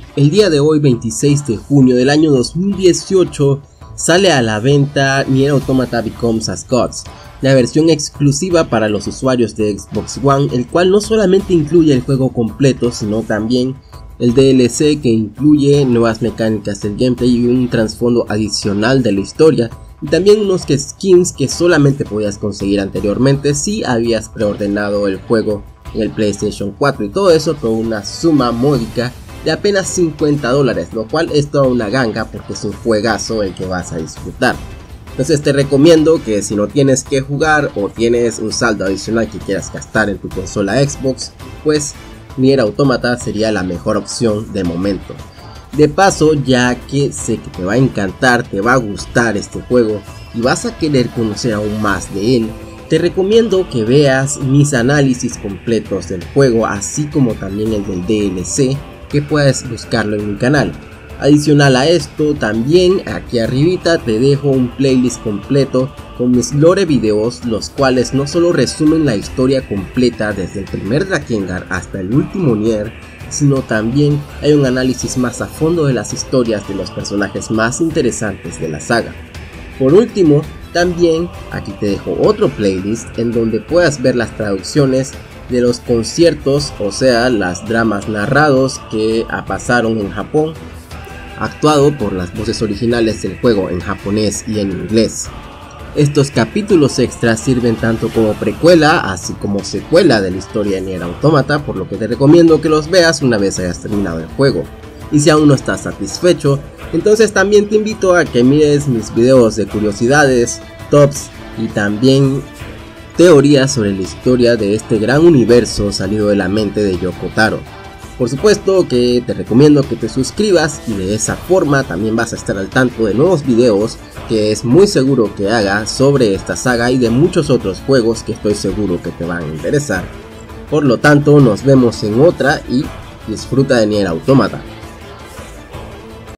El día de hoy, 26 de junio del año 2018, sale a la venta Nier Automata Becomes as Gods, la versión exclusiva para los usuarios de Xbox One, el cual no solamente incluye el juego completo, sino también el DLC que incluye nuevas mecánicas del gameplay y un trasfondo adicional de la historia, y también unos skins que solamente podías conseguir anteriormente si habías preordenado el juego en el PlayStation 4, y todo eso por una suma módica de apenas $50, lo cual es toda una ganga porque es un juegazo el que vas a disfrutar. Entonces te recomiendo que si no tienes que jugar o tienes un saldo adicional que quieras gastar en tu consola Xbox, pues Nier Automata sería la mejor opción de momento. De paso, ya que sé que te va a encantar, te va a gustar este juego y vas a querer conocer aún más de él, te recomiendo que veas mis análisis completos del juego, así como también el del DLC, que puedes buscarlo en mi canal. Adicional a esto, también aquí arribita te dejo un playlist completo con mis lore videos, los cuales no solo resumen la historia completa desde el primer Drakengard hasta el último Nier, sino también hay un análisis más a fondo de las historias de los personajes más interesantes de la saga. Por último, también aquí te dejo otro playlist en donde puedas ver las traducciones de los conciertos, o sea, las dramas narrados que pasaron en Japón, actuado por las voces originales del juego en japonés y en inglés. Estos capítulos extras sirven tanto como precuela así como secuela de la historia de Nier Automata, por lo que te recomiendo que los veas una vez hayas terminado el juego. Y si aún no estás satisfecho, entonces también te invito a que mires mis videos de curiosidades, tops y también teorías sobre la historia de este gran universo salido de la mente de Yoko Taro. Por supuesto que te recomiendo que te suscribas y de esa forma también vas a estar al tanto de nuevos videos que es muy seguro que haga sobre esta saga y de muchos otros juegos que estoy seguro que te van a interesar. Por lo tanto, nos vemos en otra y disfruta de Nier Automata.